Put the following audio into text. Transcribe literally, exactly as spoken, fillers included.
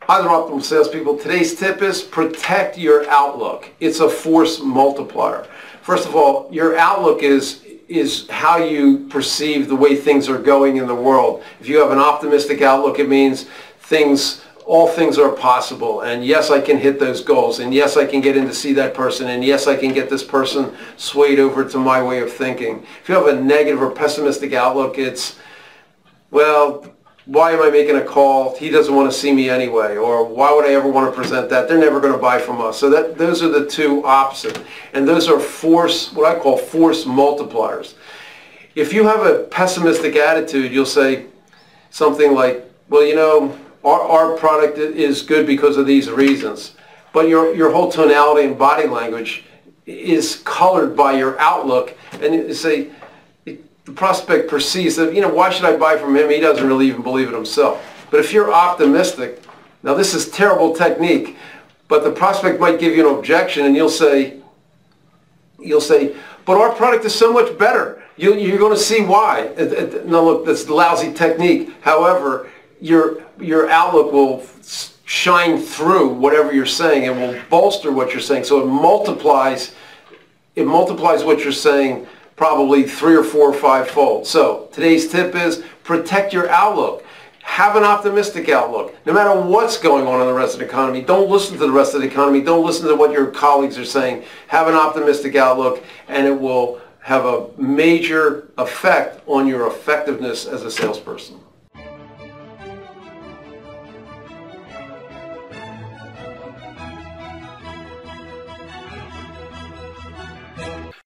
Hi there, Optimal Salespeople. Today's tip is protect your outlook. It's a force multiplier. First of all, your outlook is is how you perceive the way things are going in the world. If you have an optimistic outlook, it means things, all things are possible. And yes, I can hit those goals. And yes, I can get in to see that person. And yes, I can get this person swayed over to my way of thinking. If you have a negative or pessimistic outlook, it's, well, why am I making a call? He doesn't want to see me anyway. Or why would I ever want to present that? They're never going to buy from us. So that those are the two opposite. And those are force, what I call force multipliers. If you have a pessimistic attitude, you'll say something like, well, you know, our, our product is good because of these reasons. But your, your whole tonality and body language is colored by your outlook. And you say, the prospect perceives that, you know, why should I buy from him? He doesn't really even believe it himself. But if you're optimistic, now this is terrible technique, but the prospect might give you an objection and you'll say, you'll say, but our product is so much better. You, you're going to see why. It, it, no, look, that's lousy technique. However, your, your outlook will shine through whatever you're saying. It will bolster what you're saying. So it multiplies, it multiplies what you're saying probably three or four or five fold. So today's tip is protect your outlook. Have an optimistic outlook. No matter what's going on in the rest of the economy, don't listen to the rest of the economy. Don't listen to what your colleagues are saying. Have an optimistic outlook, and it will have a major effect on your effectiveness as a salesperson.